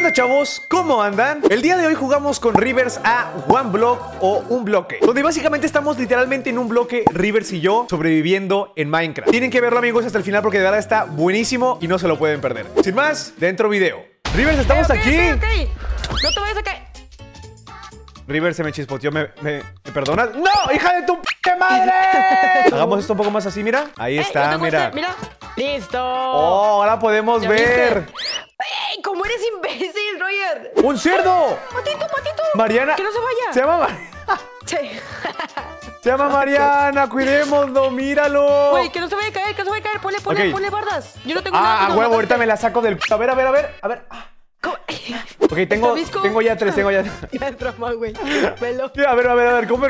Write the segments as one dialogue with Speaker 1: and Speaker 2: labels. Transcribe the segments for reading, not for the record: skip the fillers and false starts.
Speaker 1: ¿Qué onda, chavos? ¿Cómo andan? El día de hoy jugamos con Rivers a One Block o un bloque, donde básicamente estamos literalmente en un bloque, Rivers y yo, sobreviviendo en Minecraft. Tienen que verlo, amigos, hasta el final porque de verdad está buenísimo y no se lo pueden perder. Sin más, dentro video. Rivers, estamos aquí.
Speaker 2: No te vayas a caer.
Speaker 1: Rivers se me chispoteó, ¿me perdonas? ¡No, hija de tu p*** madre! Hagamos esto un poco más así, mira. Ahí está, mira.
Speaker 2: Mira. Listo.
Speaker 1: Oh, ahora podemos ver.
Speaker 2: ¡Ey! ¿Cómo eres imbécil, Roger?
Speaker 1: ¡Un cerdo!
Speaker 2: Patito.
Speaker 1: Mariana.
Speaker 2: Que no se vaya.
Speaker 1: Se llama
Speaker 2: Sí.
Speaker 1: Se llama Mariana, cuidémoslo, míralo.
Speaker 2: Güey, que no se vaya a caer, Ponle bardas. Yo no tengo nada.
Speaker 1: Ah, huevo, ahorita me la saco del... A ver.
Speaker 2: ¿Cómo?
Speaker 1: Ok, tengo ya tres.
Speaker 2: Ya es broma, güey. Velo.
Speaker 1: A ver, ¿cómo?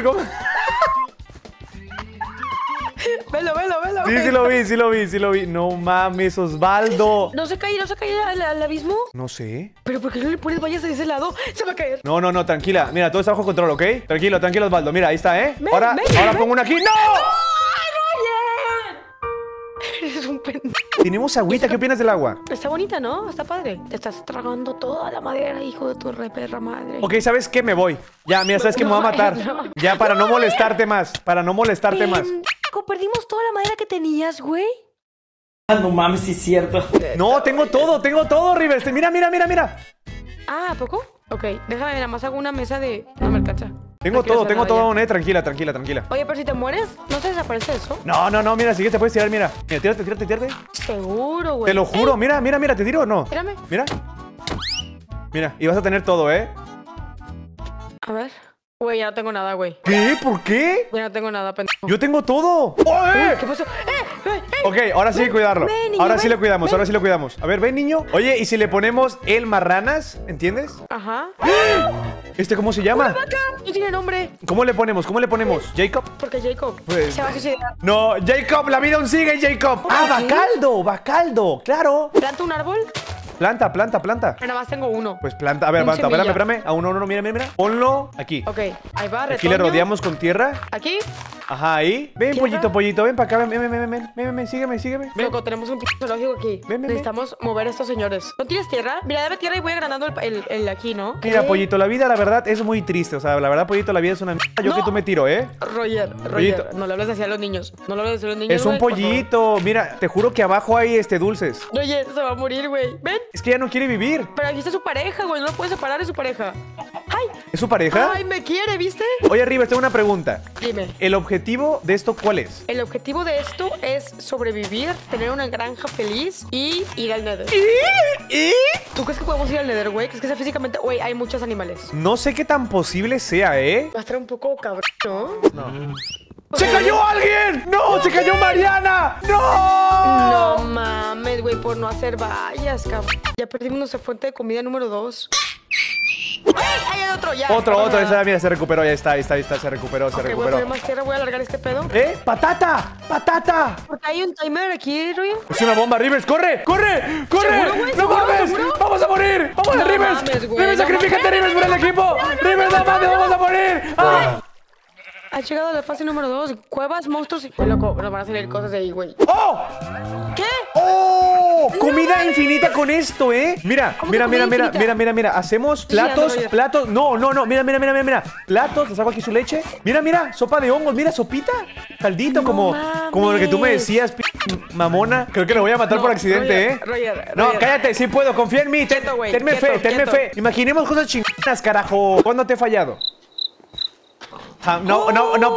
Speaker 2: Velo.
Speaker 1: Sí lo vi. No mames, Osvaldo.
Speaker 2: ¿No se cae al abismo?
Speaker 1: No sé.
Speaker 2: ¿Pero por qué no le pones vallas de ese lado? Se va a caer.
Speaker 1: No, tranquila. Mira, todo está bajo control, ¿ok? Tranquilo, Osvaldo. Mira, ahí está, ¿eh?
Speaker 2: Ven,
Speaker 1: Ahora pongo una aquí. ¡No!
Speaker 2: ¡Ay, Roger! Eres un pendejo.
Speaker 1: Tenemos agüita, ¿qué opinas del agua?
Speaker 2: Está bonita, ¿no? Está padre. Te estás tragando toda la madera, hijo de tu perra madre.
Speaker 1: Ok, ¿sabes qué? Me voy. Ya, mira, ¿sabes qué? Me voy a matar.
Speaker 2: No.
Speaker 1: Ya, para no molestarte más.
Speaker 2: ¿Perdimos toda la madera que tenías, güey?
Speaker 3: Ah, no mames, sí es cierto.
Speaker 1: No, tengo todo, Rivers. Mira.
Speaker 2: Ah, ¿a poco? Ok, déjame, nada más hago una mesa de... No me alcanza.
Speaker 1: Tengo todo, tranquila.
Speaker 2: Oye, pero si te mueres, ¿no te desaparece eso?
Speaker 1: No, mira, sí que te puedes tirar, mira. Mira, tírate.
Speaker 2: Seguro, güey.
Speaker 1: Te lo juro, mira, ¿te tiro o no?
Speaker 2: Espérame.
Speaker 1: Mira, y vas a tener todo, ¿eh?
Speaker 2: A ver. Güey, ya no tengo nada, güey.
Speaker 1: ¿Qué? ¿Por qué?
Speaker 2: Ya no tengo nada, pendejo.
Speaker 1: Yo tengo todo.
Speaker 2: Uy, ¿qué pasó?
Speaker 1: Ok, ahora sí hay que cuidarlo.
Speaker 2: ven, niño,
Speaker 1: Ahora sí
Speaker 2: ven,
Speaker 1: lo cuidamos. A ver, ven, niño. Oye, ¿y si le ponemos el marranas? ¿Entiendes?
Speaker 2: Ajá.
Speaker 1: ¿Este cómo se llama?
Speaker 2: No tiene nombre.
Speaker 1: ¿Cómo le ponemos? ¿Jacob?
Speaker 2: Porque Jacob
Speaker 1: Pues-
Speaker 2: se va a suicidar.
Speaker 1: No, Jacob, la vida aún sigue, Jacob. Ah,
Speaker 2: ¿Qué?
Speaker 1: Bacaldo, claro.
Speaker 2: ¿Planta un árbol?
Speaker 1: Planta.
Speaker 2: Pero nada más tengo uno.
Speaker 1: Pues planta, a ver,
Speaker 2: Un
Speaker 1: aguanta,
Speaker 2: semilla.
Speaker 1: espérame. A uno, mira. Ponlo aquí.
Speaker 2: Ok, ahí va,
Speaker 1: Aquí le
Speaker 2: retoño.
Speaker 1: rodeamos con tierra.
Speaker 2: Aquí.
Speaker 1: Ajá, ahí. Ven,
Speaker 2: ¿Tierra?
Speaker 1: pollito, ven para acá, ven, sígueme. Ven.
Speaker 2: Loco, tenemos un pinche zoológico aquí.
Speaker 1: Ven.
Speaker 2: Necesitamos mover a estos señores. ¿No tienes tierra? Mira, dame tierra y voy agrandando el aquí, ¿no?
Speaker 1: Mira,
Speaker 2: ¿Qué?
Speaker 1: pollito, la vida, la verdad, es muy triste. O sea, la verdad, pollito, la vida es una mierda. Yo
Speaker 2: No.
Speaker 1: que tú me tiro, ¿eh?
Speaker 2: Roger,
Speaker 1: Pollito.
Speaker 2: no le hables así a los niños.
Speaker 1: Es un
Speaker 2: güey, por favor.
Speaker 1: pollito. Mira, te juro que abajo hay dulces.
Speaker 2: Roger, se va a morir, güey. Ven.
Speaker 1: Es que ya no quiere vivir.
Speaker 2: Pero aquí está su pareja, güey. No lo puedes separar de su pareja. ¡Ay!
Speaker 1: ¿Es su pareja?
Speaker 2: ¡Ay, me quiere! ¿Viste?
Speaker 1: Oye, Rivers, tengo una pregunta.
Speaker 2: Dime.
Speaker 1: ¿El objetivo de esto cuál es?
Speaker 2: El objetivo de esto es sobrevivir, tener una granja feliz y ir al Nether.
Speaker 1: ¿Y?
Speaker 2: ¿Tú crees que podemos ir al Nether, güey? ¿Crees que sea físicamente? Güey, hay muchos animales.
Speaker 1: No sé qué tan posible sea, ¿eh?
Speaker 2: Va a estar un poco cabrón, ¿no?
Speaker 1: ¡Se cayó alguien! ¡No! ¡Se cayó Mariana! ¡No!
Speaker 2: No mames, güey, por no hacer vallas, cabrón. Ya perdimos nuestra fuente de comida número 2. ¡Ay! Ahí hay otro, ya.
Speaker 1: Otro, esa, mira, se recuperó, ya está, se recuperó.
Speaker 2: Ok, voy a poner más tierra, voy a alargar este pedo.
Speaker 1: ¡Patata!
Speaker 2: Porque hay un timer aquí, Roger.
Speaker 1: Es una bomba, Rivers, ¡corre!
Speaker 2: ¿Seguro, güey?
Speaker 1: ¡No
Speaker 2: ¿Seguro,
Speaker 1: mames!
Speaker 2: seguro?
Speaker 1: ¡Vamos a morir! ¡Vamos,
Speaker 2: No
Speaker 1: Rivers!
Speaker 2: mames, güey,
Speaker 1: ¡Rivers,
Speaker 2: no
Speaker 1: sacrifícate,
Speaker 2: mames.
Speaker 1: Rivers, por el equipo! ¡Rivers, no mames, vamos a morir! ¡Ah!
Speaker 2: Ha llegado a la fase número 2. Cuevas, monstruos y... Güey, loco, nos van a salir cosas de ahí, güey.
Speaker 1: ¡Oh!
Speaker 2: ¿Qué?
Speaker 1: ¡Oh! Comida infinita con esto, ¿eh? Mira,
Speaker 2: ¿Cómo que comida infinita?
Speaker 1: mira. Hacemos platos,
Speaker 2: Roger.
Speaker 1: platos. No, mira. Platos, le saco aquí su leche. Mira, sopa de hongos, mira, sopita. Caldito,
Speaker 2: No
Speaker 1: como lo que tú me
Speaker 2: mames.
Speaker 1: decías, mamona. Creo que lo voy a matar
Speaker 2: No,
Speaker 1: por accidente,
Speaker 2: Roger,
Speaker 1: No,
Speaker 2: Roger.
Speaker 1: cállate, sí puedo, confía en mí.
Speaker 2: Quieto, güey,
Speaker 1: Tenme
Speaker 2: quieto.
Speaker 1: fe. Imaginemos cosas chingonas, carajo. ¿Cuándo te he fallado? No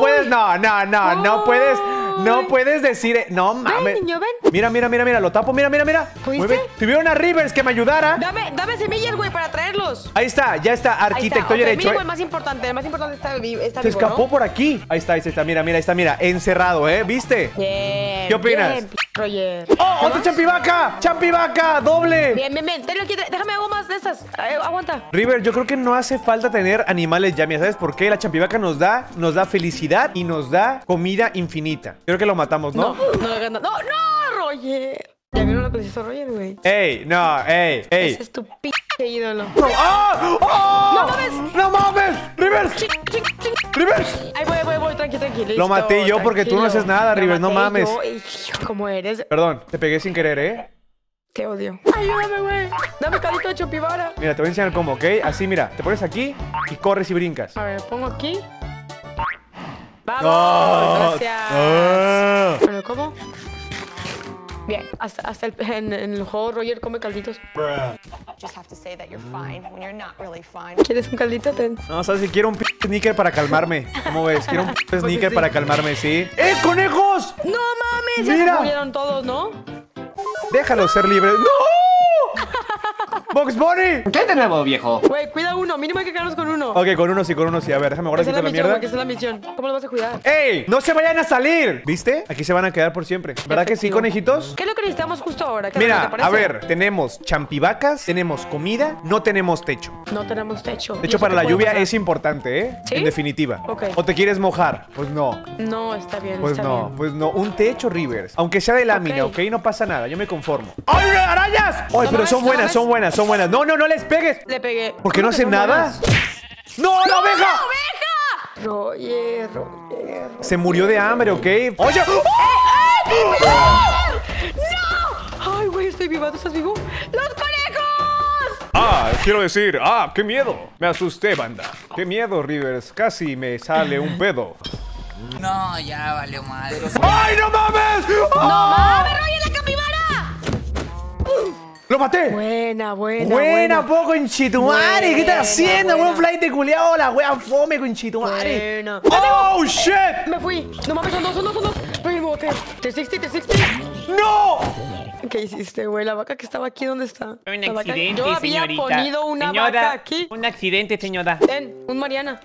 Speaker 1: puedes decir. No mames.
Speaker 2: Ven, niño, ven.
Speaker 1: Mira, lo tapo, mira.
Speaker 2: ¿Oíste?
Speaker 1: Tuvieron a Rivers que me ayudara.
Speaker 2: Dame semillas, güey, para traerlos.
Speaker 1: Ahí está, ya está, arquitecto
Speaker 2: Ahí está.
Speaker 1: derecho.
Speaker 2: Mínimo, el más importante está vivo,
Speaker 1: Se escapó
Speaker 2: ¿no?
Speaker 1: por aquí. Ahí está, mira, encerrado, ¿viste?
Speaker 2: Bien.
Speaker 1: ¿Qué opinas?
Speaker 2: Bien, Roger.
Speaker 1: ¡Oh, otro champivaca! ¡Doble!
Speaker 2: Bien. Tenlo aquí, déjame hago más de estas. Aguanta.
Speaker 1: River, yo creo que no hace falta tener animales ya, mira, ¿sabes por qué? La champivaca nos da felicidad y nos da comida infinita. Creo que lo matamos, ¿no?
Speaker 2: No, Roger. Ya vieron lo que le hizo Roger, güey.
Speaker 1: ¡Ey!
Speaker 2: Ese es tu pinche ídolo.
Speaker 1: No. ¡Ah! ¡Oh! ¡No mames! ¡Rivers! ¡Rivers!
Speaker 2: Ahí voy, tranqui. Listo,
Speaker 1: Lo maté yo porque tú no haces nada,
Speaker 2: Lo
Speaker 1: Rivers, no
Speaker 2: maté
Speaker 1: mames.
Speaker 2: yo. ¿Cómo eres?
Speaker 1: Perdón, te pegué sin querer, ¿eh?
Speaker 2: Te odio. Ayúdame, güey. Dame caldito de chopibara.
Speaker 1: Mira, te voy a enseñar cómo, ¿ok? Así, mira, te pones aquí y corres y brincas.
Speaker 2: A ver, pongo aquí. ¡Vamos!
Speaker 1: ¡Oh!
Speaker 2: Gracias.
Speaker 1: ¡Ah!
Speaker 2: Bueno, ¿cómo? Bien, hasta en el juego Roger come calditos.
Speaker 4: Just have to say that you're fine when you're not really fine.
Speaker 2: ¿Quieres un caldito? Ten.
Speaker 1: No, sabes si quiero un sneaker para calmarme. ¿Cómo ves? Quiero un sneaker
Speaker 2: sí.
Speaker 1: para calmarme, ¿sí? ¡Eh, conejos!
Speaker 2: ¡No mames! Ya
Speaker 1: Mira.
Speaker 2: se murieron todos, ¿no?
Speaker 1: Déjalos ser libres. ¡No! ¡Box Bunny!
Speaker 3: ¿Qué de nuevo, viejo?
Speaker 2: Güey, cuida uno. Mínimo hay que quedarnos con uno.
Speaker 1: Ok, con uno sí, con uno sí. A ver, déjame guardar
Speaker 2: Esa es
Speaker 1: aquí
Speaker 2: la
Speaker 1: toda la
Speaker 2: misión,
Speaker 1: mierda.
Speaker 2: güey, esa es la misión. ¿Cómo lo vas a cuidar?
Speaker 1: ¡Ey! ¡No se vayan a salir! ¿Viste? Aquí se van a quedar por siempre. ¿Verdad que sí,
Speaker 2: Efectivo.
Speaker 1: conejitos?
Speaker 2: ¿Qué es lo que necesitamos justo ahora? ¿Qué es lo
Speaker 1: Mira,
Speaker 2: que te parece?
Speaker 1: a ver, tenemos champivacas, tenemos comida, no tenemos techo.
Speaker 2: No tenemos techo.
Speaker 1: De hecho, para la lluvia es importante, ¿eh?
Speaker 2: ¿Sí?
Speaker 1: En definitiva.
Speaker 2: Ok.
Speaker 1: ¿O te quieres mojar? Pues no.
Speaker 2: No, está bien,
Speaker 1: Pues
Speaker 2: está
Speaker 1: no,
Speaker 2: bien.
Speaker 1: pues no. Un techo, Rivers. Aunque sea de lámina,
Speaker 2: Ok.
Speaker 1: ¿ok? No pasa nada, yo me conformo. ¡Ay, arañas! ¡Ay, pero
Speaker 2: mames,
Speaker 1: son
Speaker 2: no
Speaker 1: buenas,
Speaker 2: mames.
Speaker 1: son buenas, son buenas! ¡No, no, no les pegues!
Speaker 2: Le pegué.
Speaker 1: ¿Por qué no
Speaker 2: ¿Cómo que
Speaker 1: hacen
Speaker 2: son
Speaker 1: nada?
Speaker 2: buenas?
Speaker 1: ¡No, la oveja!
Speaker 2: Roger.
Speaker 1: Se murió de hambre, ¿ok? ¡Oye!
Speaker 2: Ay, güey, estoy viva. ¿Tú estás vivo? ¡Los conejos!
Speaker 1: Ah, quiero decir, qué miedo. Me asusté, banda. Qué miedo, Rivers. Casi me sale un pedo.
Speaker 5: No, ya valió madre.
Speaker 1: ¡Ay, no mames!
Speaker 2: ¡No mames, Roger, la capibara!
Speaker 1: ¡Lo maté!
Speaker 2: Buena.
Speaker 1: Poco, conchetumare. ¿Qué estás haciendo,
Speaker 2: buena.
Speaker 1: weón? Flight de culiao, la wea fome, conchetumare.
Speaker 2: Buena.
Speaker 1: ¡Oh, shit!
Speaker 2: Me fui. No mames, son dos. Roger, me boté. 360.
Speaker 1: ¡No!
Speaker 2: ¿Qué hiciste, güey? La vaca que estaba aquí, ¿dónde está?
Speaker 3: Un
Speaker 2: La vaca-
Speaker 3: accidente,
Speaker 2: Yo había
Speaker 3: señorita.
Speaker 2: ponido una
Speaker 3: Señora,
Speaker 2: vaca aquí.
Speaker 3: un accidente, señora.
Speaker 2: Ten, un Mariana.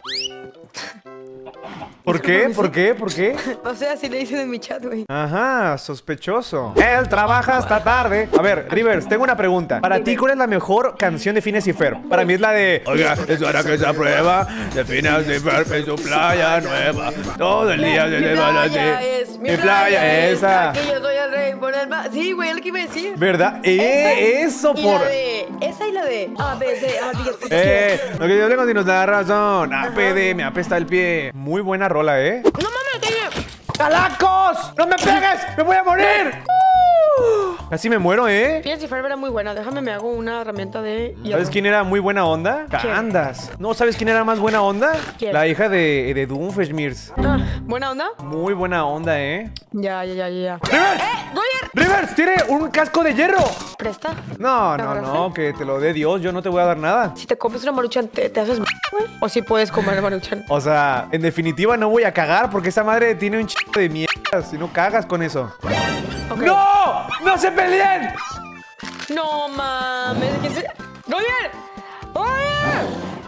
Speaker 1: ¿Por qué? ¿Por qué? ¿Por qué?
Speaker 2: O sea, así le dicen en mi chat, güey.
Speaker 1: Ajá, sospechoso. Él trabaja hasta tarde. A ver, Rivers, tengo una pregunta. Para ti, ¿cuál es la mejor canción de Phineas y Ferb? Para mí es la de... Oiga, es hora que se aprueba de Phineas y Ferb en su playa nueva. Todo el día se
Speaker 2: Mi
Speaker 1: lleva así.
Speaker 2: playa es,
Speaker 1: Mi playa esa.
Speaker 2: Que yo soy el rey por el mar. Sí, güey, es lo que iba a decir.
Speaker 1: ¿Verdad? Eso
Speaker 2: Y
Speaker 1: por...
Speaker 2: la de... Esa y la de... A, B, C, A, D,
Speaker 1: Lo que yo tengo si nos da razón. APD, me apesta el pie. Muy buena rola, ¿eh?
Speaker 2: No mames, tiene...
Speaker 1: ¡Calacos! ¡No me pegues! ¡Me voy a morir! Casi me muero, ¿eh?
Speaker 2: Phineas y Ferb era muy buena. Déjame, me hago una herramienta de hierro.
Speaker 1: ¿Sabes quién era muy buena onda? Candas. ¿No sabes quién era más buena onda?
Speaker 2: ¿Quién?
Speaker 1: La hija de Doomfishmirs.
Speaker 2: Ah, ¿buena onda?
Speaker 1: Muy buena onda, ¿eh?
Speaker 2: Ya.
Speaker 1: ¡Rivers!
Speaker 2: Roger,
Speaker 1: ¡Rivers! ¡Tiene un casco de hierro!
Speaker 2: presta.
Speaker 1: No,
Speaker 2: ¿Te
Speaker 1: no,
Speaker 2: agarraste?
Speaker 1: no, que te lo dé Dios. Yo no te voy a dar nada.
Speaker 2: Si te comes una maruchan, ¿te haces güey? ¿O si puedes comer maruchan?
Speaker 1: O sea, en definitiva no voy a cagar porque esa madre tiene un chico de mierda. Si no cagas con eso.
Speaker 2: Ok.
Speaker 1: ¡No! ¡No se peleen!
Speaker 2: No mames. ¡Roger! ¡Roger!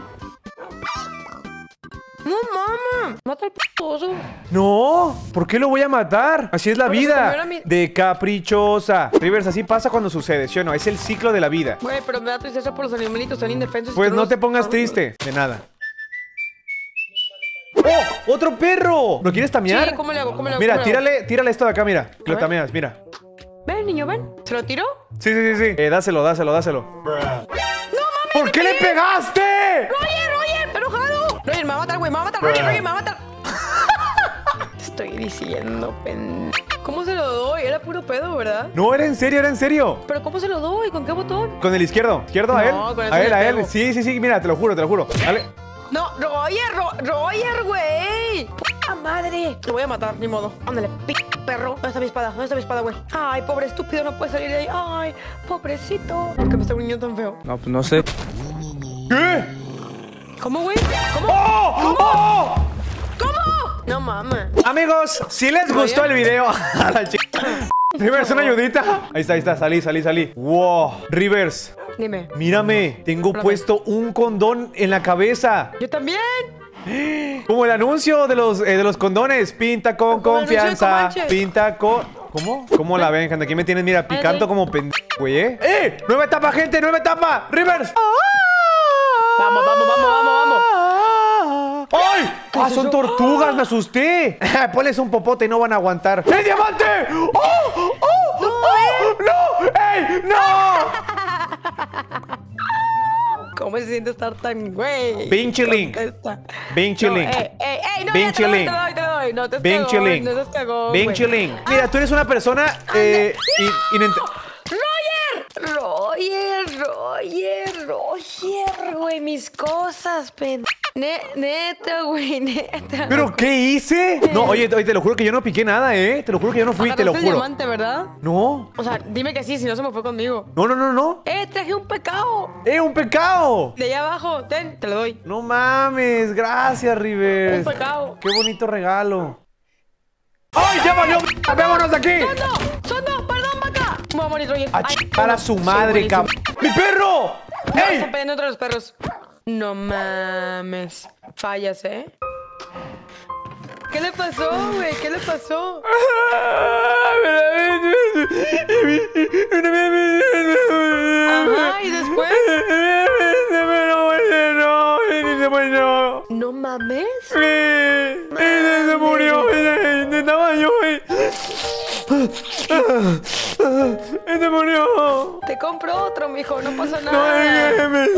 Speaker 2: No mames. Mata al p***oso.
Speaker 1: No, ¿por qué lo voy a matar? Así es la
Speaker 2: Porque se
Speaker 1: vida.
Speaker 2: comió mi-
Speaker 1: De caprichosa. Rivers, así pasa cuando sucede, ¿sí o no? Es el ciclo de la vida.
Speaker 2: Güey, pero me da tristeza por los animalitos, están indefensos.
Speaker 1: Pues
Speaker 2: Tú
Speaker 1: no
Speaker 2: los-
Speaker 1: te pongas triste. De nada. ¡Oh! ¡Otro perro! ¿Lo quieres tamear?
Speaker 2: Sí, ¿cómo le hago?
Speaker 1: Mira, tírale esto de acá, mira. Que lo
Speaker 2: ver.
Speaker 1: tameas, mira.
Speaker 2: Ven, niño, ven. ¿Se lo tiro?
Speaker 1: Sí. Dáselo.
Speaker 2: ¡No mames!
Speaker 1: ¿Por qué le pegaste?
Speaker 2: ¡Roger! ¡Está enojado! Roger, me va a matar, güey. Me va a matar, Roger, me va a matar. Estoy diciendo, pendejo. ¿Cómo se lo doy? Era puro pedo, ¿verdad?
Speaker 1: No, era en serio.
Speaker 2: ¿Pero cómo se lo doy? ¿Con qué botón?
Speaker 1: Con el izquierdo. ¿Izquierdo a él?
Speaker 2: No, con el
Speaker 1: A él,
Speaker 2: le
Speaker 1: a él.
Speaker 2: pego.
Speaker 1: Sí, mira, te lo juro. Dale.
Speaker 2: No, Roger, güey. ¡Puta madre! Lo voy a matar, ni modo. Ándale, perro. ¿Dónde está mi espada, güey? Ay, pobre estúpido, no puede salir de ahí. Ay, pobrecito. ¿Por qué me está un niño tan feo?
Speaker 3: No, pues no sé.
Speaker 1: ¿Qué?
Speaker 2: ¿Cómo, güey? ¿Cómo?
Speaker 1: ¡Oh!
Speaker 2: ¿Cómo? No mames.
Speaker 1: Amigos, si les gustó el video a la chica. Rivers, una ayudita. Ahí está, salí. Wow, Rivers,
Speaker 2: Dime.
Speaker 1: mírame, tengo
Speaker 2: Espérame.
Speaker 1: puesto un condón en la cabeza.
Speaker 2: Yo también.
Speaker 1: Como el anuncio de los condones. Pinta con
Speaker 2: Como el anuncio de
Speaker 1: confianza.
Speaker 2: Comanches.
Speaker 1: Pinta con... ¿Cómo? ¿Cómo la ven, gente? Aquí me tienen, mira, picando
Speaker 2: sí.
Speaker 1: como pendejo, güey, ¿eh? ¡Eh! ¡Nueva etapa, gente! ¡Nueva etapa! ¡Rivers!
Speaker 2: Vamos.
Speaker 1: ¡Ay! ¡Ah,
Speaker 2: es
Speaker 1: son
Speaker 2: eso?
Speaker 1: tortugas! ¡Me asusté! Ponles un popote y no van a aguantar. ¡El diamante! ¡Oh! ¡No! ¡Ey! ¡No!
Speaker 2: ¿Cómo se siente estar tan güey?
Speaker 1: Pinche link.
Speaker 2: Contesta.
Speaker 1: Pinche
Speaker 2: No,
Speaker 1: link.
Speaker 2: no,
Speaker 1: Pinche
Speaker 2: ya te lo
Speaker 1: link.
Speaker 2: doy, te lo doy. No te
Speaker 1: Pinche link.
Speaker 2: No seas cagón,
Speaker 1: Pinche
Speaker 2: güey.
Speaker 1: link. Mira, tú eres una persona...
Speaker 2: Oye, güey, mis cosas, neta, güey, neta.
Speaker 1: ¿Pero qué hice? No, oye, te lo juro que yo no piqué nada, ¿eh? Te lo juro que yo no fui, te lo
Speaker 2: Agarraste el
Speaker 1: juro.
Speaker 2: diamante, ¿verdad?
Speaker 1: No.
Speaker 2: O sea, dime que sí, si no se me fue conmigo.
Speaker 1: No.
Speaker 2: Traje un pecado.
Speaker 1: Un pecado!
Speaker 2: De allá abajo, ten, te lo doy.
Speaker 1: No mames, gracias, Rivers.
Speaker 2: Un pecado.
Speaker 1: Qué bonito regalo. ¡Ay, ya valió! ¡Vámonos de aquí!
Speaker 2: ¡Sondo! ¡Perdón, vaca! Me voy a morir, Roger.
Speaker 1: A chingar a su madre, cabrón. ¡Mi perro! ¡Ey!
Speaker 2: Están peleando entre los perros. No mames. Fallas, ¿eh? ¿Qué le pasó, güey? ¿Qué le pasó? Ajá, ¿y después? No mames.
Speaker 1: Se murió. Intentaba yo. Se murió.
Speaker 2: Te compro otro, mijo. No pasa nada.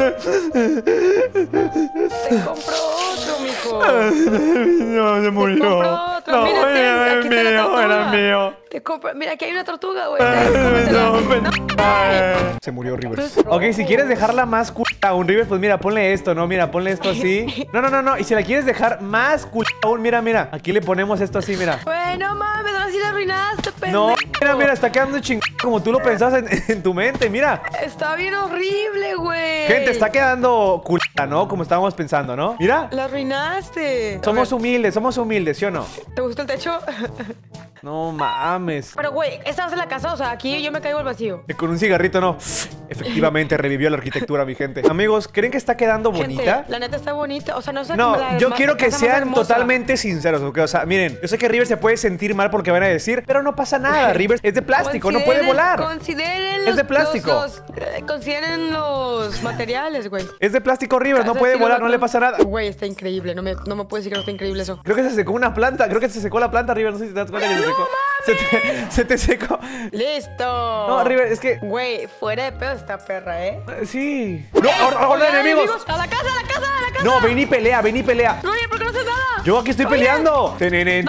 Speaker 2: Te compro otro, mijo.
Speaker 1: No, se murió.
Speaker 2: Te compro otro.
Speaker 1: No,
Speaker 2: Mira, aquí está la tortuga.
Speaker 1: era mío.
Speaker 2: Te compro. Mira, aquí hay una tortuga, güey.
Speaker 1: Se murió Rivers. Ok, si quieres dejarla más cool aún, Rivers, pues mira, ponle esto, ¿no? Mira, ponle esto así. No. Y si la quieres dejar más cool aún, mira. Aquí le ponemos esto así, mira.
Speaker 2: Güey, no mames, ahora sí la arruinaste, pendejo.
Speaker 1: No, mira, está quedando chingado como tú lo pensabas en tu mente, mira.
Speaker 2: Está bien horrible, güey.
Speaker 1: Gente, está quedando cool, ¿no? Como estábamos pensando, ¿no? Mira.
Speaker 2: La arruinaste.
Speaker 1: Somos humildes, ¿sí o no?
Speaker 2: ¿Te gustó el techo?
Speaker 1: No mames.
Speaker 2: Pero, güey, esta en la casa, o sea, aquí yo me caigo al vacío.
Speaker 1: Con un cigarrito, no. Efectivamente, revivió la arquitectura, mi gente. Amigos, ¿creen que está quedando bonita?
Speaker 2: Gente, la neta está bonita. O sea, no sé.
Speaker 1: No, yo quiero que
Speaker 2: casa más
Speaker 1: sean
Speaker 2: hermosa.
Speaker 1: totalmente sinceros, ¿ok? O sea, miren, yo sé que Rivers se puede sentir mal porque van a decir, pero no pasa nada. Rivers es de plástico, no puede volar.
Speaker 2: Consideren
Speaker 1: Es de plástico.
Speaker 2: Consideren los materiales, güey.
Speaker 1: Es de plástico, Rivers, no puede volar, no le pasa nada.
Speaker 2: Güey, está increíble. No me puedes decir que no está increíble eso.
Speaker 1: Creo que se secó una planta, creo que se secó la planta, Rivers. No sé si te das cuenta que se secó. Se te secó.
Speaker 2: ¡Listo!
Speaker 1: No, Rivers, es que...
Speaker 2: Güey, fuera de pedo esta perra, ¿eh?
Speaker 1: Sí. No, orden enemigos.
Speaker 2: ¡A la casa, a la casa, a la casa!
Speaker 1: No, ven y pelea.
Speaker 2: Roger, ¿por qué no haces nada?
Speaker 1: Yo aquí estoy peleando. Tenenen.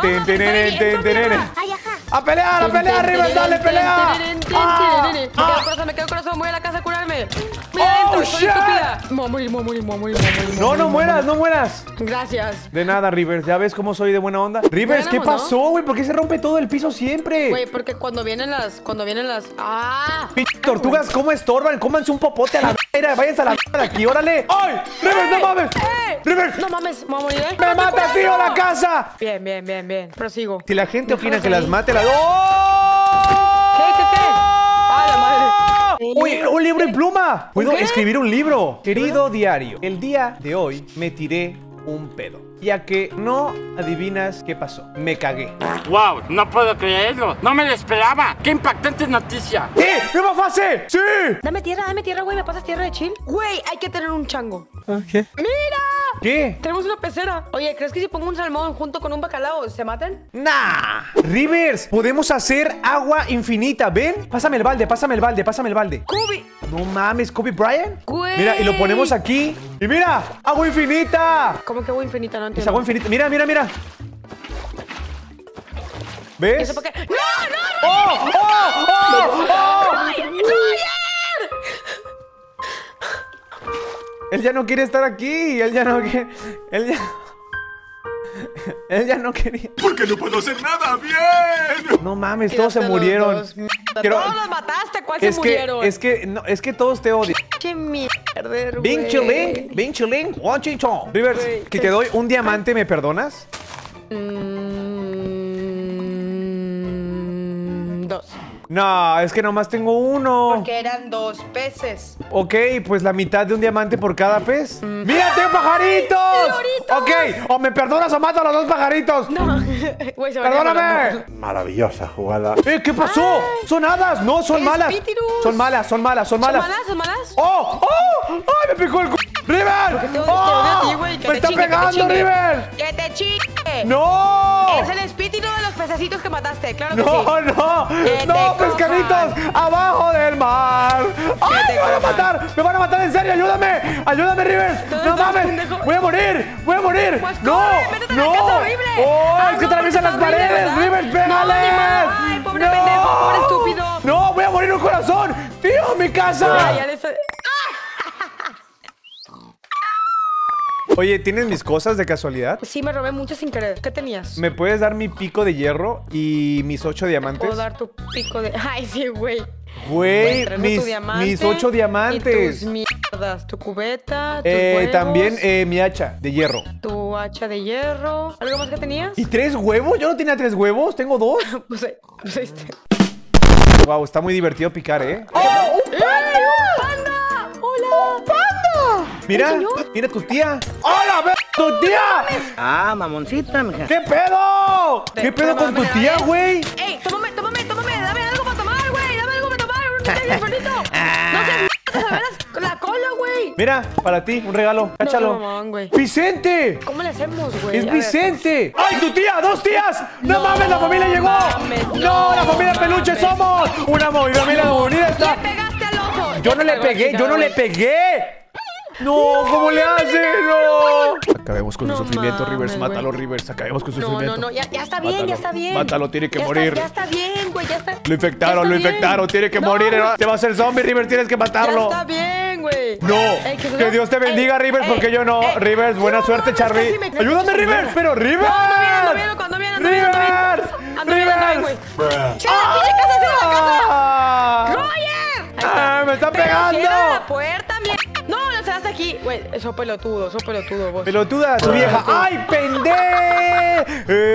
Speaker 1: ¡A pelear, Rivers! ¡Dale, pelea!
Speaker 2: Me quedo corazón, voy a la casa a curarme. Mira adentro, soy estúpida. Me voy a morir.
Speaker 1: No mueras.
Speaker 2: Gracias.
Speaker 1: De nada, Rivers. ¿Ya ves cómo soy de buena onda? Rivers, ¿qué
Speaker 2: ganamos,
Speaker 1: pasó, güey? ¿Por qué se rompe todo el piso siempre?
Speaker 2: Güey, porque cuando vienen las... ¡Ah!
Speaker 1: Pinche tortugas, ¿cómo estorban? Cómanse un popote a la mera. Váyanse a la de aquí, órale. ¡Ay! ¡Rivers, no mames! ¡Rivers!
Speaker 2: No mames, me voy a morir, ¿eh?
Speaker 1: ¡Me mata, tío, la casa!
Speaker 2: Bien. Prosigo.
Speaker 1: Si la gente opina que
Speaker 2: ahí.
Speaker 1: las mate, las... ¡Oh!
Speaker 2: ¿Qué? ¡Ah, la madre!
Speaker 1: ¡Uy, un libro y pluma! Puedo
Speaker 2: ¿Qué?
Speaker 1: escribir un libro. Querido diario, el día de hoy me tiré un pedo, ya que no adivinas qué pasó. Me cagué.
Speaker 6: ¡Wow! No puedo creerlo. No me lo esperaba. ¡Qué impactante noticia!
Speaker 1: ¡Nueva fase! ¡Sí!
Speaker 2: Dame tierra, güey. ¿Me pasas tierra de chill? Güey, hay que tener un chango.
Speaker 1: ¿Qué?
Speaker 2: ¡Mira!
Speaker 1: ¿Qué?
Speaker 2: Tenemos una pecera. Oye, ¿crees que si pongo un salmón junto con un bacalao se maten?
Speaker 1: ¡Nah! Rivers, podemos hacer agua infinita. ¿Ven? Pásame el balde.
Speaker 2: ¡Cubi!
Speaker 1: No mames, Kobe Bryant.
Speaker 2: Güey.
Speaker 1: Mira, y lo ponemos aquí. Y mira, agua infinita.
Speaker 2: ¿Cómo que agua infinita? No
Speaker 1: Es
Speaker 2: entiendo.
Speaker 1: agua infinita. Mira. ¿Ves?
Speaker 2: ¿Eso por qué? ¡No!
Speaker 1: Él ya no quiere estar aquí. Él ya no quería.
Speaker 7: Porque no puedo hacer nada bien.
Speaker 1: No mames, todos se murieron. Quiero-
Speaker 2: Todos los mataste. ¿Cuál se
Speaker 1: Es
Speaker 2: murieron?
Speaker 1: que todos te odian.
Speaker 2: ¡Qué mierda, güey!
Speaker 1: Bing chilling, one chinchón. Rivers,
Speaker 2: Güey,
Speaker 1: que te doy un diamante, ¿me perdonas?
Speaker 2: 2.
Speaker 1: No, es que nomás tengo uno.
Speaker 2: Porque eran 2 peces.
Speaker 1: Ok, pues la mitad de un diamante por cada pez. ¡Mírate, pajaritos!
Speaker 2: ¡Loritos!
Speaker 1: Ok, o me perdonas o mato a los dos pajaritos.
Speaker 2: No. Güey, se varía
Speaker 1: ¡Perdóname!
Speaker 2: volando.
Speaker 7: Maravillosa jugada.
Speaker 1: ¿Qué pasó? ¿Son hadas? No, son malas.
Speaker 2: Espíritus.
Speaker 1: Son malas.
Speaker 2: ¿Son malas?
Speaker 1: ¡Oh! ¡Ay, me picó el ¡River!
Speaker 2: Te odio a ti, güey. Que
Speaker 1: ¡Me
Speaker 2: te
Speaker 1: está
Speaker 2: chingue, que te
Speaker 1: pegando,
Speaker 2: chingue.
Speaker 1: River!
Speaker 2: ¡Que te chingue!
Speaker 1: ¡No!
Speaker 2: Es el espíritu de los pececitos que mataste, claro que sí.
Speaker 1: ¡No!
Speaker 2: Que
Speaker 1: ¡No,
Speaker 2: te
Speaker 1: pescaditos!
Speaker 2: cojan.
Speaker 1: ¡Abajo del mar! ¡Ay,
Speaker 2: te
Speaker 1: me van a
Speaker 2: cojan.
Speaker 1: matar! ¡Me van a matar en serio! ¡Ayúdame! ¡Ayúdame, River!
Speaker 2: ¿Dónde
Speaker 1: ¡No
Speaker 2: estás,
Speaker 1: mames!
Speaker 2: pendejo?
Speaker 1: ¡Voy a morir!
Speaker 2: Pues
Speaker 1: ¡No!
Speaker 2: corre, métete a la
Speaker 1: ¡No!
Speaker 2: casa horrible.
Speaker 1: ¡Oh,
Speaker 2: Ah,
Speaker 1: es que
Speaker 2: no,
Speaker 1: atraviesan las
Speaker 2: porque está horrible,
Speaker 1: paredes!
Speaker 2: ¿verdad?
Speaker 1: ¡River, pégale!
Speaker 2: No, ni modo. Ay, pobre pendejo, pobre estúpido.
Speaker 1: ¡No! ¡Voy a morir un corazón! ¡Tío, mi casa!
Speaker 2: Ay, ya le estoy...
Speaker 1: Oye, ¿tienes mis cosas de casualidad?
Speaker 2: Sí, me robé muchas sin querer. ¿Qué tenías?
Speaker 1: ¿Me puedes dar mi pico de hierro y mis 8 diamantes?
Speaker 2: Puedo dar tu pico de... Ay, sí, güey.
Speaker 1: Güey,
Speaker 2: Tráeme tu
Speaker 1: mis
Speaker 2: diamante
Speaker 1: 8 diamantes.
Speaker 2: Y tus mierdas. Tu cubeta, tus huevos,
Speaker 1: También mi hacha de hierro.
Speaker 2: tu hacha de hierro. ¿Algo más que tenías?
Speaker 1: ¿Y 3 huevos? Yo no tenía 3 huevos, tengo 2.
Speaker 2: Pues este.
Speaker 1: Wow, está muy divertido picar, ¿eh?
Speaker 2: ¡Oh, un panda! ¡Hola! ¡Un panda!
Speaker 1: Mira,
Speaker 2: señor?
Speaker 1: mira tu tía. ¡Hola, ve tu tía!
Speaker 8: Ah, mamoncita, mija.
Speaker 1: ¿Qué pedo? ¿Qué pedo con tu tía, güey?
Speaker 2: ¡Ey, tómame! ¡Dame algo para tomar, güey! ¡Dame algo para tomar! ¡No seas bonito! ¡No seas te sabes la cola, güey!
Speaker 1: Mira, para ti, un regalo. Cáchalo.
Speaker 2: No, mamón, güey.
Speaker 1: ¡Vicente!
Speaker 2: ¿Cómo le hacemos, güey?
Speaker 1: ¡Es
Speaker 2: A ver.
Speaker 1: Vicente! ¡Ay, tu tía! ¡2 tías! ¡No mames, la familia llegó!
Speaker 2: mames,
Speaker 1: ¡No, la familia peluche
Speaker 2: mames.
Speaker 1: somos! ¡Una familia unida está!
Speaker 2: ¡Le pegaste al ojo!
Speaker 1: ¡Yo no le pegué! ¡Yo no le pegué! ¡No! ¿Cómo le hace? ¡No! Acabemos con su
Speaker 2: No
Speaker 1: sufrimiento,
Speaker 2: mames,
Speaker 1: Rivers.
Speaker 2: güey.
Speaker 1: Mátalo, Rivers. Acabemos con su
Speaker 2: No,
Speaker 1: sufrimiento.
Speaker 2: no, no, ya está bien,
Speaker 1: Mátalo.
Speaker 2: ya está bien.
Speaker 1: Mátalo, tiene que
Speaker 2: Ya
Speaker 1: morir.
Speaker 2: ya está bien, güey, ya está.
Speaker 1: Lo infectaron,
Speaker 2: Ya está bien.
Speaker 1: tiene que
Speaker 2: No,
Speaker 1: morir.
Speaker 2: güey.
Speaker 1: Te va a hacer zombie, Rivers, tienes que
Speaker 2: Ya
Speaker 1: matarlo.
Speaker 2: está bien, güey.
Speaker 1: No,
Speaker 2: Ey,
Speaker 1: que Dios te bendiga, Rivers, porque yo no. Rivers, buena suerte, Charlie.
Speaker 2: casi me-
Speaker 1: Ayúdame, Rivers, pero Rivers.
Speaker 2: Ando bien.
Speaker 1: Rivers.
Speaker 2: Ando bien, güey. ¡Che, pinche casa, cierra la casa! ¡Roger! Ahí está.
Speaker 1: ¡Ah, me está
Speaker 2: Pero
Speaker 1: pegando!
Speaker 2: cierra la puerta, mierda. No, no se hace aquí. Güey, eso pelotudo, vos.
Speaker 1: Pelotuda, tu vieja. ¡Ay, pendejo!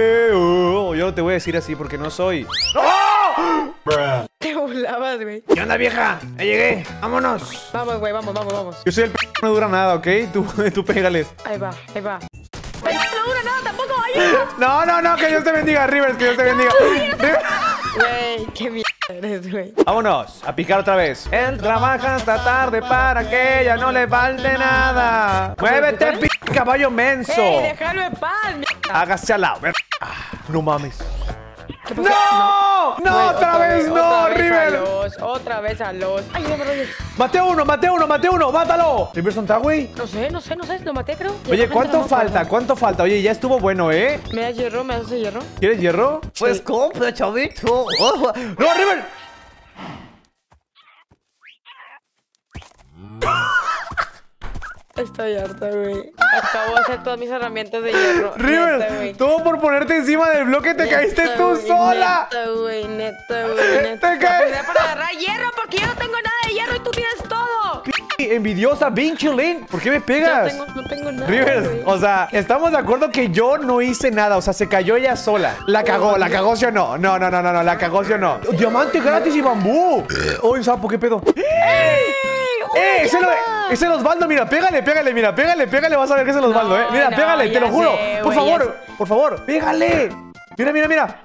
Speaker 1: Yo no te voy a decir así porque no soy. ¡Oh!
Speaker 2: Te burlabas, güey.
Speaker 1: ¿Qué onda, vieja? Ya llegué. Vámonos.
Speaker 2: Vamos, güey, vamos.
Speaker 1: Yo soy el no dura nada, ¿ok? Tú pégales.
Speaker 2: Ahí va. Pero no dura nada tampoco, ayuda.
Speaker 1: No, que Dios te bendiga, Rivers, que Dios te bendiga. Rivers.
Speaker 2: Güey, qué mierda eres, güey.
Speaker 1: Vámonos, a picar otra vez. Él trabaja hasta tarde para que ella no le falte nada. Muévete, caballo menso.
Speaker 2: ¡Ey, déjalo en paz, mierda!
Speaker 1: Hágase al lado. No mames.
Speaker 2: ¿Qué pasó?
Speaker 1: ¡No! ¡No,
Speaker 2: Güey,
Speaker 1: otra vez no, River!
Speaker 2: Otra vez a los. Ay, no me rollo.
Speaker 1: ¡Mate uno! ¡Mátalo! ¿River está, güey?
Speaker 2: No sé, lo maté, creo. Ya
Speaker 1: Oye,
Speaker 2: la
Speaker 1: ¿cuánto
Speaker 2: gente no me
Speaker 1: falta?
Speaker 2: acuerdo.
Speaker 1: ¿Cuánto falta? Oye, ya estuvo bueno, ¿eh?
Speaker 2: ¿Me das hierro? ¿Me das ese hierro?
Speaker 1: ¿Quieres hierro?
Speaker 8: Pues compra, chavito.
Speaker 1: ¡No, River!
Speaker 2: Estoy harta, güey. Acabo de hacer todas mis herramientas de hierro. Neta,
Speaker 1: River,
Speaker 2: güey.
Speaker 1: todo por ponerte encima del bloque te caíste
Speaker 2: Neta,
Speaker 1: tú
Speaker 2: güey,
Speaker 1: sola.
Speaker 2: Neta, güey.
Speaker 1: Te caes.
Speaker 2: Para agarrar hierro porque yo no tengo nada de hierro y tú tienes todo.
Speaker 1: Envidiosa, Vinchelin. ¿Por qué me pegas?
Speaker 2: No tengo nada.
Speaker 1: Rivers,
Speaker 2: güey.
Speaker 1: o sea, estamos de acuerdo que yo no hice nada, o sea, se cayó ella sola. La cagó ¿sí o no? No, la cagó ¿sí o no? Diamante gratis y bambú. ¡Oh, un sapo, qué pedo! Ese es el Osvaldo, mira, pégale, vas a ver que es el Osvaldo,
Speaker 2: No,
Speaker 1: Mira,
Speaker 2: no,
Speaker 1: pégale, te
Speaker 2: ya
Speaker 1: lo juro.
Speaker 2: sé,
Speaker 1: Por
Speaker 2: güey,
Speaker 1: favor, pégale. Mira.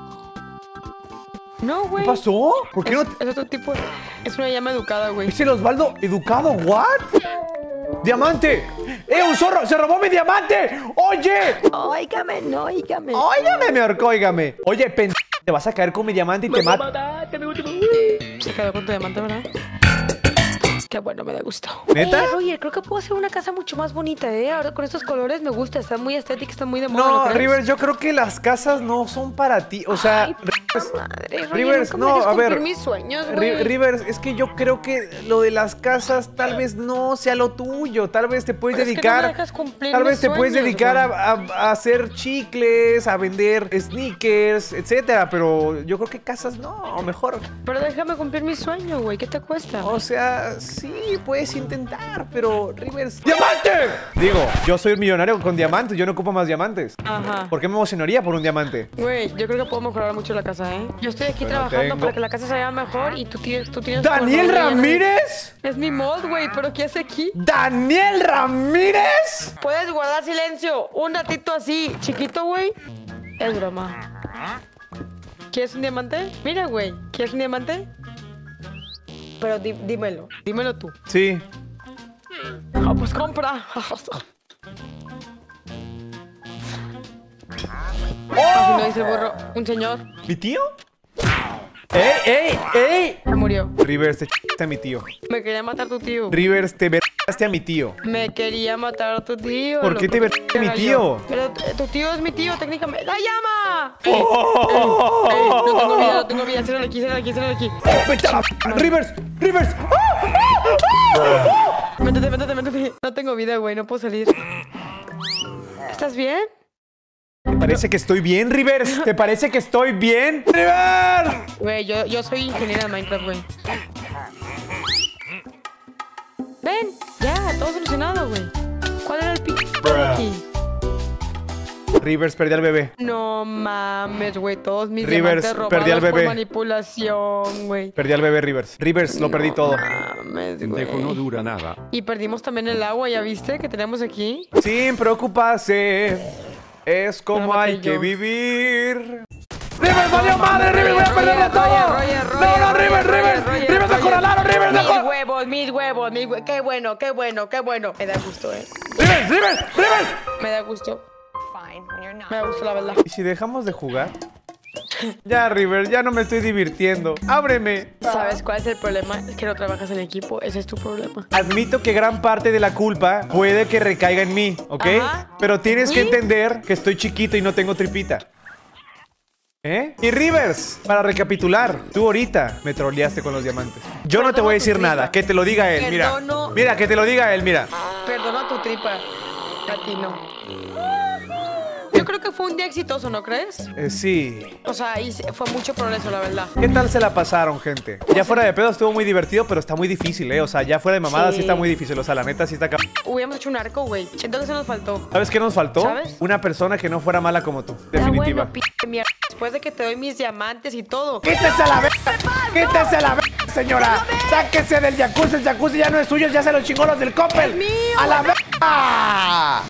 Speaker 2: No, güey.
Speaker 1: ¿Qué pasó? ¿Por qué no?
Speaker 2: Es otro tipo. Es una llama educada, güey.
Speaker 1: ¿Es el Osvaldo educado? ¿What? ¡Diamante! ¡Un zorro! ¡Se robó mi diamante! ¡Oye!
Speaker 2: Óigame.
Speaker 1: ¡Óigame, me ahorcó, óigame! Oye, te vas a caer con mi diamante y te mato.
Speaker 2: Se quedó con tu diamante, ¿verdad? Qué bueno, me da gusto.
Speaker 1: ¿Neta?
Speaker 2: Roger, creo que puedo hacer una casa mucho más bonita, ¿eh? Ahora con estos colores me gusta, está muy estética, está muy de moda. ¿no
Speaker 1: No,
Speaker 2: crees?
Speaker 1: Rivers, yo creo que las casas no son para ti. O sea,
Speaker 2: Ay,
Speaker 1: Rivers,
Speaker 2: madre, Roger,
Speaker 1: Rivers,
Speaker 2: nunca me dejes
Speaker 1: no, a ver.
Speaker 2: cumplir mis sueños, güey.
Speaker 1: Rivers, es que yo creo que lo de las casas tal vez no sea lo tuyo. Tal vez te puedes
Speaker 2: Pero es que
Speaker 1: dedicar.
Speaker 2: no me dejas cumplir
Speaker 1: Tal vez
Speaker 2: mis
Speaker 1: te puedes
Speaker 2: sueños,
Speaker 1: dedicar
Speaker 2: güey.
Speaker 1: a hacer chicles, a vender sneakers, etcétera. Pero yo creo que casas no, o mejor.
Speaker 2: Pero déjame cumplir mi sueño, güey. ¿Qué te cuesta?
Speaker 1: O sea, sí, puedes intentar, pero Rivers. ¡Diamante! Digo, yo soy un millonario con diamantes, yo no ocupo más diamantes.
Speaker 2: Ajá.
Speaker 1: ¿Por qué me emocionaría por un diamante?
Speaker 2: Güey, yo creo que puedo mejorar mucho la casa, ¿eh? Yo estoy aquí
Speaker 1: Bueno,
Speaker 2: trabajando
Speaker 1: tengo-
Speaker 2: para que la casa se vea mejor y tú tienes
Speaker 1: ¿Daniel
Speaker 2: tu error,
Speaker 1: Ramírez?
Speaker 2: Es mi mod, güey, pero ¿qué hace aquí?
Speaker 1: ¿Daniel Ramírez?
Speaker 2: ¿Puedes guardar silencio un ratito así, chiquito, güey? Es broma. ¿Quieres un diamante? Mira, güey, ¿quieres un diamante? Pero dímelo tú.
Speaker 1: Sí.
Speaker 2: Ah, pues compra. Así lo dice el burro. Un señor
Speaker 1: ¿Mi tío? ¡Ey!
Speaker 2: se murió.
Speaker 1: Rivers, te ch***aste a mi tío.
Speaker 2: Me quería matar tu tío.
Speaker 1: Rivers, te vergaste a mi tío.
Speaker 2: Me quería matar a tu tío.
Speaker 1: ¿Por qué te vergaste a mi tío?
Speaker 2: Pero tu tío es mi tío, técnicamente. ¡La llama!
Speaker 1: Oh.
Speaker 2: No tengo vida. Ciérrale aquí.
Speaker 1: ¡Vete a la... ¡Rivers!
Speaker 2: Métete. No tengo vida, güey, no puedo salir. ¿Estás bien?
Speaker 1: ¿Te parece que estoy bien, Rivers? ¿Te parece que estoy bien? ¡Rivers!
Speaker 2: Güey, yo soy ingeniera de Minecraft, güey. Ven, ya, todo solucionado, güey. ¿Cuál era el de aquí?
Speaker 1: Rivers, perdí al bebé.
Speaker 2: No mames, güey. Todos mis
Speaker 1: Rivers,
Speaker 2: diamantes robados
Speaker 1: perdí al bebé.
Speaker 2: por manipulación, güey.
Speaker 1: Perdí al bebé, Rivers. Rivers, lo perdí todo.
Speaker 2: Mames, güey.
Speaker 7: No dura nada.
Speaker 2: Y perdimos también el agua, ¿ya viste? Que tenemos aquí.
Speaker 1: Sin preocuparse, es como
Speaker 2: Pero
Speaker 1: hay
Speaker 2: maté
Speaker 1: que
Speaker 2: yo.
Speaker 1: vivir. ¡Rivers, valió madre! ¡Rivers, voy a perderlo todo! ¡No, Rivers! ¡Rivers, me acorralaron! ¡Rivers, me acorralaron!
Speaker 2: Mis huevos. Qué bueno. Me da gusto,
Speaker 1: ¡Rivers!
Speaker 2: Me da gusto.
Speaker 4: Fine when you're not.
Speaker 2: Me da gusto, la verdad.
Speaker 1: ¿Y si dejamos de jugar? Ya, Rivers, ya no me estoy divirtiendo. ¡Ábreme!
Speaker 2: ¿Sabes cuál es el problema? Es que no trabajas en equipo. Ese es tu problema.
Speaker 1: Admito que gran parte de la culpa puede que recaiga en mí, ¿ok?
Speaker 2: Ajá.
Speaker 1: Pero tienes que
Speaker 2: ¿Sí?
Speaker 1: entender que estoy chiquito y no tengo tripita. ¿Eh? Y Rivers, para recapitular, tú ahorita me troleaste con los diamantes. Yo no te voy a decir nada, que te lo diga él, mira.
Speaker 2: Perdono.
Speaker 1: Mira, que te lo diga él, mira.
Speaker 2: Perdona tu tripa. A ti no. Yo creo que fue un día exitoso, ¿no crees?
Speaker 1: Sí.
Speaker 2: O sea, fue mucho progreso, la verdad.
Speaker 1: ¿Qué tal se la pasaron, gente? Ya fuera de pedo estuvo muy divertido, pero está muy difícil, ¿eh? O sea, ya fuera de mamada sí,
Speaker 2: Sí.
Speaker 1: está muy difícil. O sea, la neta sí está...
Speaker 2: Hubiéramos hecho un arco, güey. Entonces se nos faltó.
Speaker 1: ¿Sabes qué nos faltó?
Speaker 2: ¿Sabes?
Speaker 1: Una persona que no fuera mala como tú,
Speaker 2: Ah,
Speaker 1: definitiva.
Speaker 2: bueno, mierda. Después de que te doy mis diamantes y todo.
Speaker 1: ¡Quítese la verga! ¡Quítese la verga, señora! ¡Sáquese del jacuzzi! El jacuzzi ya no es suyo, ya se lo chingó los del Coppel.
Speaker 2: ¡Es mío!
Speaker 1: ¡A la verga!